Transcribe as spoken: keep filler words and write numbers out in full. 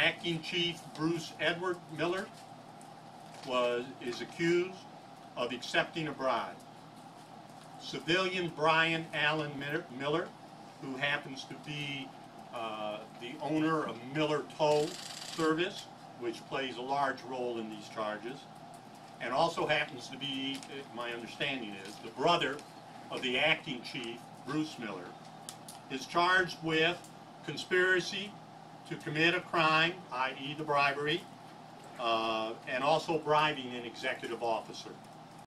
Acting Chief Bruce Edward Miller was is accused of accepting a bribe. Civilian Brian Allen Miller, who happens to be uh, the owner of Miller Tow Service, which plays a large role in these charges, and also happens to be, my understanding is, the brother of the acting chief, Bruce Miller, is charged with conspiracy to commit a crime, that is the bribery, uh, and also bribing an executive officer.